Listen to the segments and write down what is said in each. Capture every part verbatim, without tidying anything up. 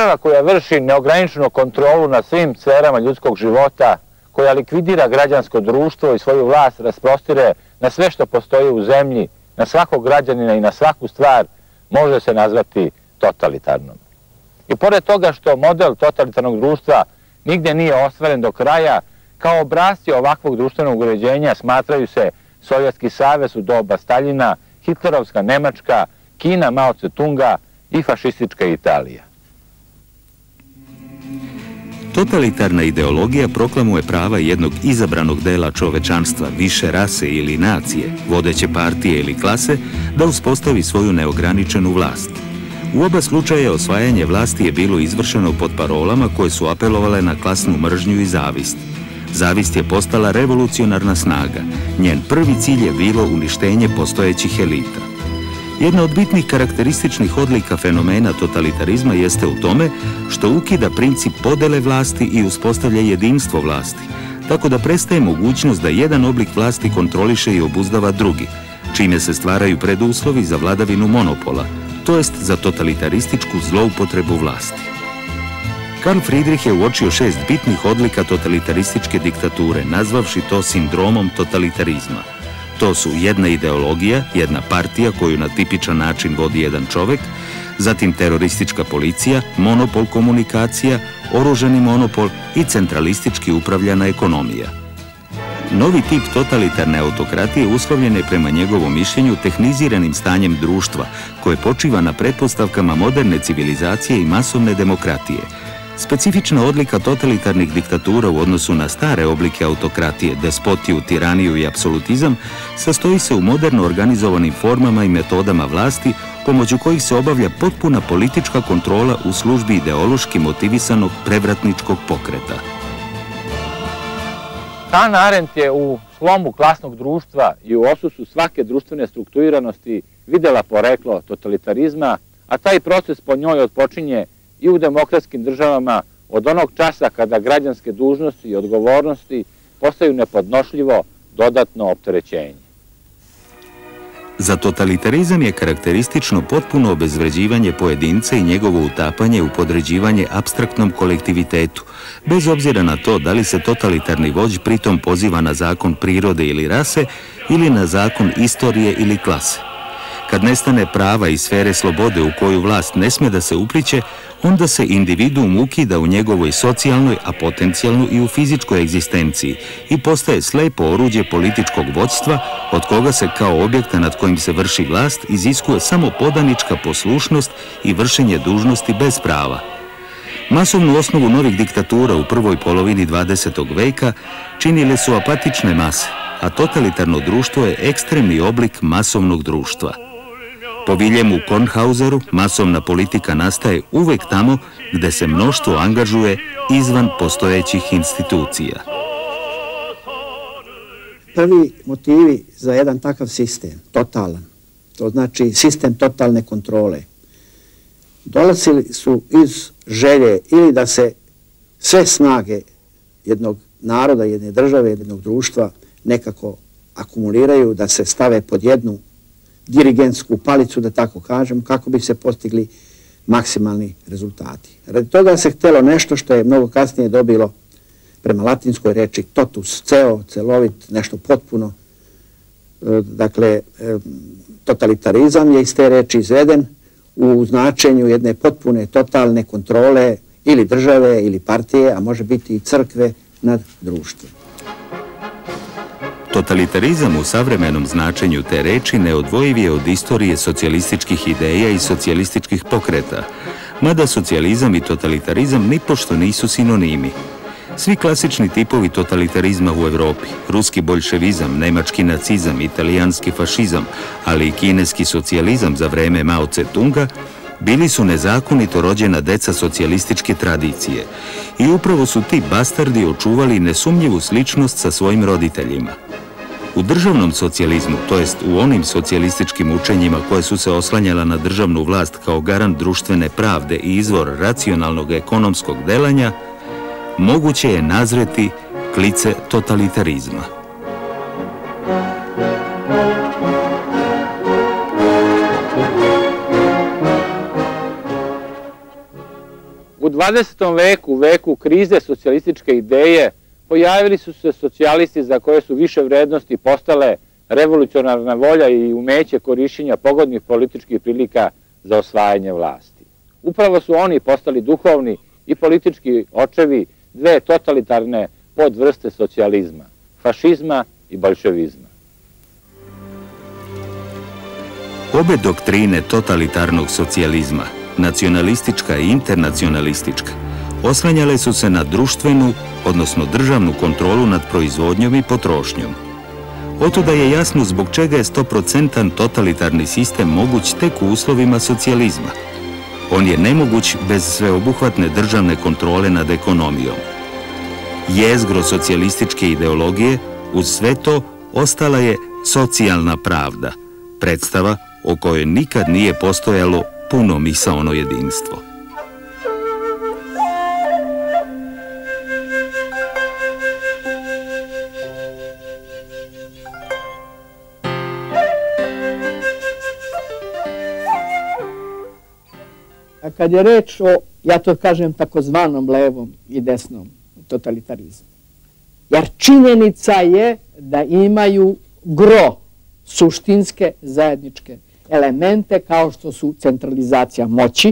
država koja vrši neograničenu kontrolu na svim sferama ljudskog života, koja likvidira građansko društvo i svoju vlast rasprostire na sve što postoji u zemlji, na svakog građanina i na svaku stvar, može se nazvati totalitarnom. I pored toga što model totalitarnog društva nigdje nije ostvaren do kraja, kao obrasci ovakvog društvenog uređenja smatraju se Sovjetski savez u doba Staljina, hitlerovska Nemačka, Kina Mao Tse-tunga i fašistička Italija. Totalitarna ideologija proklamuje prava jednog izabranog dela čovečanstva, više rase ili nacije, vodeće partije ili klase, da uspostavi svoju neograničenu vlast. U oba slučaja osvajanje vlasti je bilo izvršeno pod parolama koje su apelovale na klasnu mržnju i zavist. Zavist je postala revolucionarna snaga. Njen prvi cilj je bilo uništenje postojećih elita. Jedna od bitnih karakterističnih odlika fenomena totalitarizma jeste u tome što ukida princip podele vlasti i uspostavlja jedinstvo vlasti, tako da prestaje mogućnost da jedan oblik vlasti kontroliše i obuzdava drugi, čime se stvaraju preduslovi za vladavinu monopola, to jest za totalitarističku zloupotrebu vlasti. Karl Friedrich je uočio šest bitnih odlika totalitarističke diktature, nazvavši to sindromom totalitarizma. To su jedna ideologija, jedna partija koju na tipičan način vodi jedan čovek, zatim teroristička policija, monopol komunikacija, oružani monopol i centralistički upravljana ekonomija. Novi tip totalitarne autokratije uslovljen je prema njegovom mišljenju tehniziranim stanjem društva, koje počiva na pretpostavkama moderne civilizacije i masovne demokratije. Specifična odlika totalitarnih diktatura u odnosu na stare oblike autokratije, despotiju, tiraniju i apsolutizam sastoji se u moderno organizovanim formama i metodama vlasti pomoću kojih se obavlja potpuna politička kontrola u službi ideološki motivisanog prevratničkog pokreta. Hannah Arendt je u slomu klasnog društva i u osusu svake društvene strukturiranosti videla poreklo totalitarizma, a taj proces po njoj odpočinje i u demokratskim državama od onog časa kada građanske dužnosti i odgovornosti postaju nepodnošljivo dodatno opterećenje. Za totalitarizam je karakteristično potpuno obezvređivanje pojedinca i njegovo utapanje u podređivanje apstraktnom kolektivitetu, bez obzira na to da li se totalitarni vođ pritom poziva na zakon prirode ili rase ili na zakon istorije ili klase. Kad nestane prava i sfere slobode u koju vlast ne sme da se upliće, onda se individuum ukida u njegovoj socijalnoj, a potencijalno i u fizičkoj egzistenciji i postaje slepo oruđe političkog vođstva od koga se kao objekta nad kojim se vrši vlast iziskuje samo podanička poslušnost i vršenje dužnosti bez prava. Masovnu osnovu novih diktatura u prvoj polovini dvadesetog veka činile su apatične mase, a totalitarno društvo je ekstremni oblik masovnog društva. Po Viljemu Kornhauseru, masovna politika nastaje uvek tamo gde se mnoštvo angažuje izvan postojećih institucija. Prvi motivi za jedan takav sistem, totalan, to znači sistem totalne kontrole, dolazili su iz želje ili da se sve snage jednog naroda, jedne države, jednog društva nekako akumuliraju, da se stave pod jednu dirigentsku palicu, da tako kažem, kako bi se postigli maksimalni rezultati. Radi toga se htjelo nešto što je mnogo kasnije dobilo prema latinskoj reči totus, ceo, celovit, nešto potpuno. Dakle, totalitarizam je iz te reči izveden u značenju jedne potpune, totalne kontrole ili države ili partije, a može biti i crkve nad društvom. Totalitarizam u savremenom značenju te reči neodvojiv je od istorije socijalističkih ideja i socijalističkih pokreta, mada socijalizam i totalitarizam nipošto nisu sinonimi. Svi klasični tipovi totalitarizma u Evropi, ruski boljševizam, nemački nacizam, italijanski fašizam, ali i kineski socijalizam za vreme Mao Tse-tunga, bili su nezakonito rođena deca socijalističke tradicije i upravo su ti bastardi očuvali nesumnjivu sličnost sa svojim roditeljima. U državnom socijalizmu, to jest u onim socijalističkim učenjima koje su se oslanjala na državnu vlast kao garant društvene pravde i izvor racionalnog ekonomskog delanja, moguće je nazreti klice totalitarizma. U dvadesetom veku, veku krize socijalističke ideje, pojavili su se socijalisti za koje su više vrednosti postale revolucionarna volja i umeće korišćenja pogodnih političkih prilika za osvajanje vlasti. Upravo su oni postali duhovni i politički očevi dve totalitarne podvrste socijalizma, fašizma i bolševizma. Obe doktrine totalitarnog socijalizma, nacionalistička i internacionalistička, oslanjale su se na društvenu, odnosno državnu kontrolu nad proizvodnjom i potrošnjom. Otuda je jasno zbog čega je stoprocentan totalitarni sistem moguć tek u uslovima socijalizma. On je nemoguć bez sveobuhvatne državne kontrole nad ekonomijom. Jezgro socijalističke ideologije, uz sve to, ostala je socijalna pravda, predstava o kojoj nikad nije postojalo puno misaono jedinstvo. A kad je reč o, ja to kažem, takozvanom levom i desnom totalitarizmu, jer činjenica je da imaju gro suštinske zajedničke elemente kao što su centralizacija moći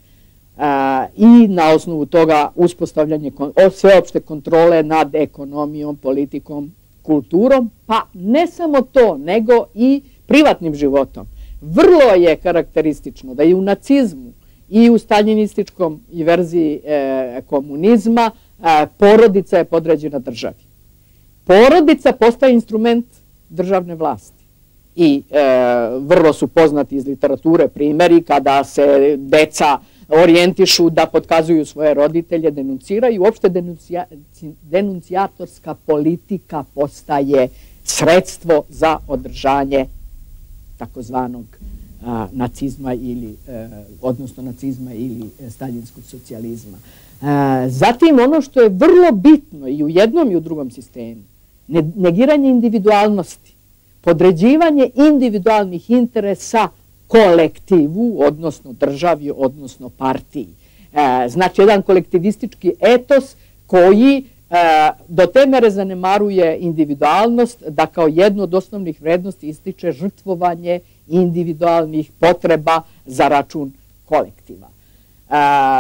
a, i na osnovu toga uspostavljanje kon, sveopšte kontrole nad ekonomijom, politikom, kulturom, pa ne samo to, nego i privatnim životom. Vrlo je karakteristično da i u nacizmu i u staljinističkom i verziji e, komunizma e, porodica je podređena državi. Porodica postaje instrument državne vlasti. I e, vrlo su poznati iz literature primjeri kada se deca orijentišu da potkazuju svoje roditelje, denunciraju. Uopšte denuncija, denuncijatorska politika postaje sredstvo za održanje takozvanog a, nacizma ili, e, odnosno nacizma ili e, staljinskog socijalizma. E, zatim ono što je vrlo bitno i u jednom i u drugom sistemu, negiranje individualnosti, podređivanje individualnih interesa kolektivu, odnosno državi, odnosno partiji. E, znači, jedan kolektivistički etos koji e, do te mere zanemaruje individualnost, da kao jednu od osnovnih vrednosti ističe žrtvovanje individualnih potreba za račun kolektiva. E,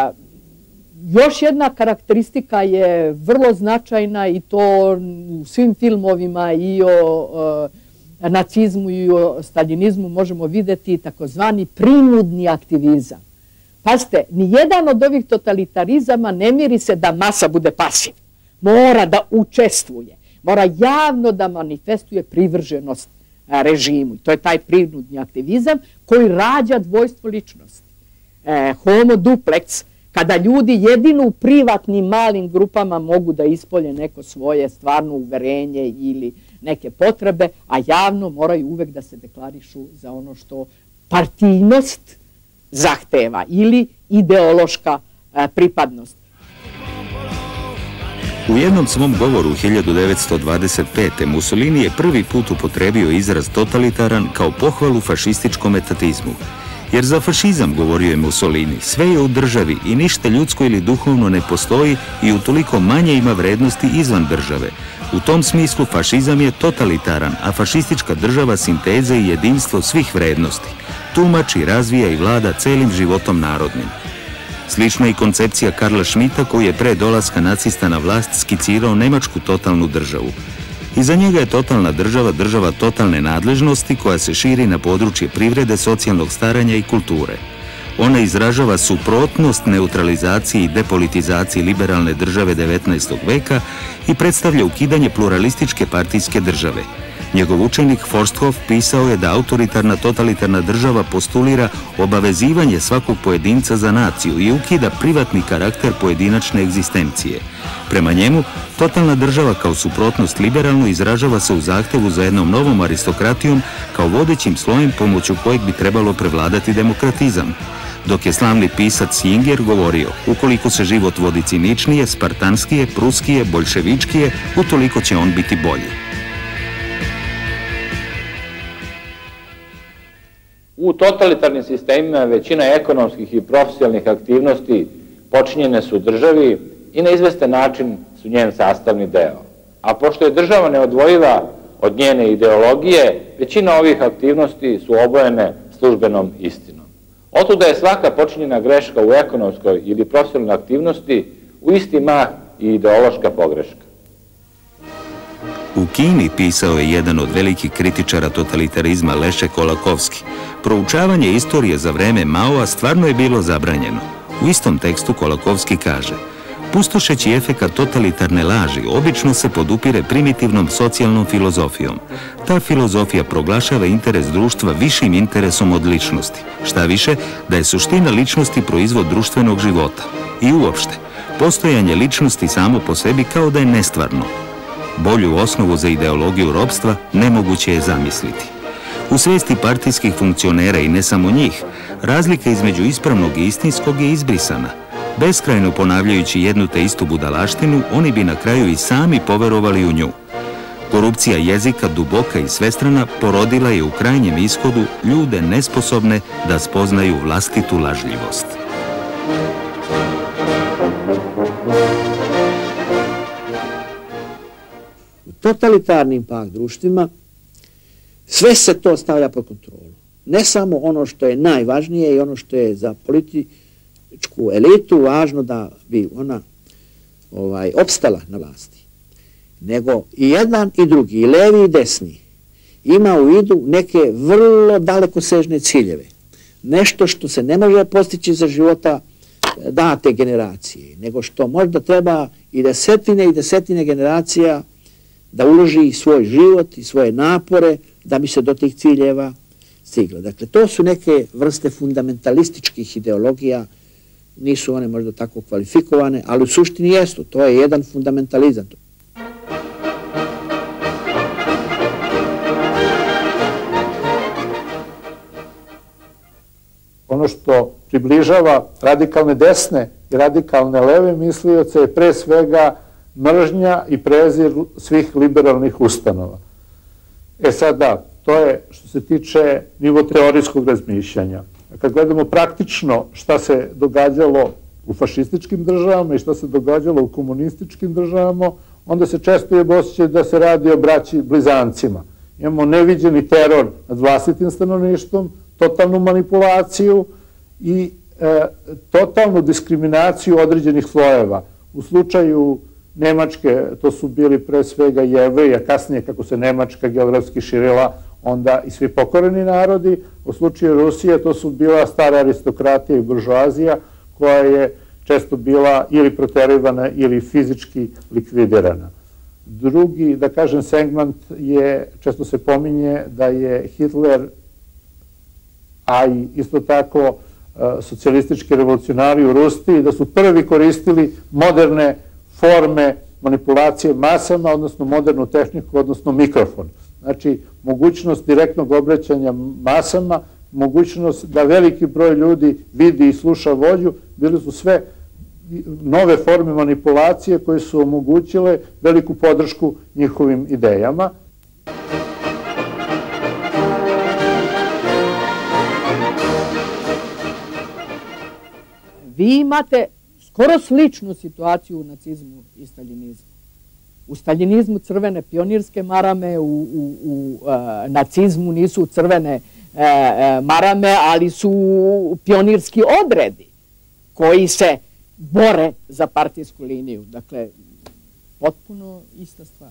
još jedna karakteristika je vrlo značajna i to u svim filmovima i o e, nacizmu i o staljinizmu možemo videti takozvani prinudni aktivizam. Pazite, nijedan od ovih totalitarizama ne miri se da masa bude pasivna. Mora da učestvuje, mora javno da manifestuje privrženost režimu. To je taj prinudni aktivizam koji rađa dvojstvo ličnosti. E, homo duplex, kada ljudi jedino u privatnim malim grupama mogu da ispolje neko svoje stvarno uverenje ili neke potrebe, a javno moraju uvek da se deklarišu za ono što partijnost zahteva ili ideološka e, pripadnost. U jednom svom govoru hiljadu devetsto dvadeset pete. Mussolini je prvi put upotrebio izraz totalitaran kao pohvalu fašističkom etatizmu. Jer za fašizam, govorio je Mussolini, sve je u državi i ništa ljudsko ili duhovno ne postoji i utoliko manje ima vrednosti izvan države. U tom smislu fašizam je totalitaran, a fašistička država sinteza i jedinstvo svih vrednosti. Tumači, razvija i vlada celim životom narodnim. Slična je i koncepcija Karla Schmidta koji je pre dolaska nacista na vlast skicirao nemačku totalnu državu. Iza njega je totalna država država totalne nadležnosti koja se širi na područje privrede, socijalnog staranja i kulture. Ona izražava suprotnost neutralizaciji i depolitizaciji liberalne države devetnaestog veka i predstavlja ukidanje pluralističke partijske države. Njegov učenik Forsthoff pisao je da autoritarna totalitarna država postulira obavezivanje svakog pojedinca za naciju i ukida privatni karakter pojedinačne egzistencije. Prema njemu, totalna država kao suprotnost liberalno izražava se u zahtevu za jednom novom aristokratijom kao vodećim slojem pomoću kojeg bi trebalo prevladati demokratizam. Dok je slavni pisac Singer govorio, ukoliko se život vodi ciničnije, spartanskije, pruskije, boljševičkije, utoliko će on biti bolji. U totalitarnim sistemima većina ekonomskih i profesionalnih aktivnosti počinjene su u državi i na izvestan način su njen sastavni deo. A pošto je država neodvojiva od njene ideologije, većina ovih aktivnosti su obojene službenom istinom. Otuda je svaka počinjena greška u ekonomskoj ili profesionalnoj aktivnosti u isti mah i ideološka pogreška. U Kini, pisao je jedan od velikih kritičara totalitarizma Leše Kolakovski, proučavanje istorije za vreme Maoa stvarno je bilo zabranjeno. U istom tekstu Kolakovski kaže: pustošeći efekat totalitarne laži obično se podupire primitivnom socijalnom filozofijom. Ta filozofija proglašava interes društva višim interesom od ličnosti. Šta više, da je suština ličnosti proizvod društvenog života. I uopšte, postojanje ličnosti samo po sebi kao da je nestvarno. Bolju osnovu za ideologiju ropstva nemoguće je zamisliti. U svesti partijskih funkcionera i ne samo njih, razlika između ispravnog i istinskog je izbrisana. Beskrajno ponavljajući jednu te istu budalaštinu, oni bi na kraju i sami poverovali u nju. Korupcija jezika, duboka i svestrana, porodila je u krajnjem ishodu ljude nesposobne da spoznaju vlastitu lažljivost. U totalitarnim pak društvima sve se to stavlja pod kontrolu. Ne samo ono što je najvažnije i ono što je za političku elitu važno da bi ona ovaj, opstala na vlasti, nego i jedan i drugi, i levi i desni, ima u vidu neke vrlo dalekosežne ciljeve. Nešto što se ne može postići za života date generacije, nego što možda treba i desetine i desetine generacija da uloži svoj život i svoje napore da bi se do tih ciljeva stiglo. Dakle, to su neke vrste fundamentalističkih ideologija, nisu one možda tako kvalifikovane, ali u suštini jesu, to je jedan fundamentalizam. Ono što približava radikalne desne i radikalne leve mislioce je pre svega mržnja i prezir svih liberalnih ustanova. E sad da, to je što se tiče nivo teorijskog razmišljanja. Kad gledamo praktično šta se događalo u fašističkim državama i šta se događalo u komunističkim državama, onda se često je osjećaj da se radi o braći blizancima. Imamo neviđeni teror nad vlastitim stanovništvom, totalnu manipulaciju i e, totalnu diskriminaciju određenih slojeva. U slučaju Nemačke to su bili pre svega Jevreji, a kasnije kako se Nemačka geografski širila, onda i svi pokoreni narodi. U slučaju Rusije to su bila stara aristokratija i buržoazija koja je često bila ili proterivana ili fizički likvidirana. Drugi, da kažem, segment je, često se pominje da je Hitler, a i isto tako socijalistički revolucionari u Rusiji, da su prvi koristili moderne forme manipulacije masama, odnosno modernu tehniku, odnosno mikrofon. Znači, mogućnost direktnog obraćanja masama, mogućnost da veliki broj ljudi vidi i sluša vođu, bili su sve nove forme manipulacije koje su omogućile veliku podršku njihovim idejama. Vi imate skoro sličnu situaciju u nacizmu i staljinizmu. U staljinizmu crvene pionirske marame, u, u, u e, nacizmu nisu crvene e, e, marame, ali su pionirski odredi koji se bore za partijsku liniju. Dakle, potpuno ista stvar.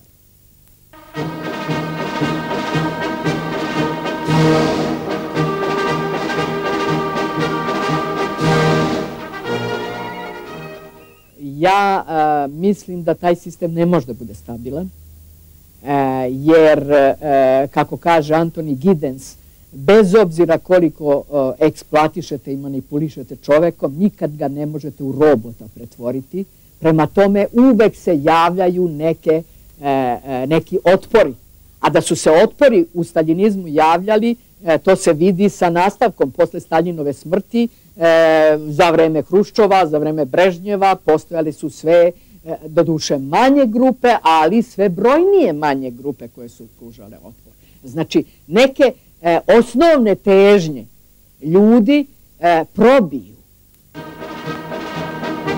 Ja uh, mislim da taj sistem ne može da bude stabilan, uh, jer, uh, kako kaže Anthony Giddens, bez obzira koliko uh, eksploatišete i manipulišete čovekom, nikad ga ne možete u robota pretvoriti. Prema tome, uvek se javljaju neke, uh, uh, neki otpori. A da su se otpori u staljinizmu javljali, uh, to se vidi sa nastavkom posle Staljinove smrti. E, za vreme Hruščova, za vreme Brežnjeva postojali su sve, e, doduše manje grupe, ali sve brojnije manje grupe koje su pružale otpor. Znači, neke e, osnovne težnje ljudi e, probiju.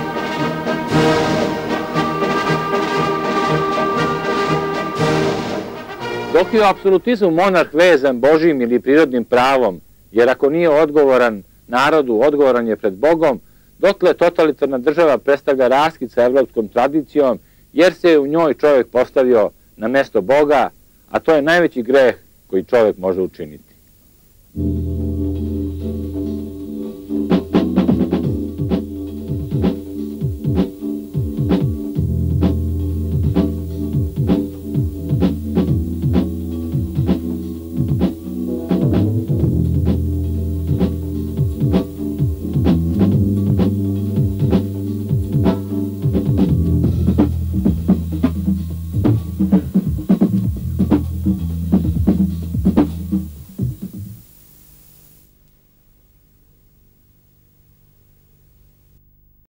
Dok je u apsolutizmu monarh vezan Božjim ili prirodnim pravom, jer ako nije odgovoran narodu, odgovoran je pred Bogom, dotle totalitarna država predstavlja raskid sa evropskom tradicijom, jer se u njoj čovjek postavio na mesto Boga, a to je najveći greh koji čovjek može učiniti.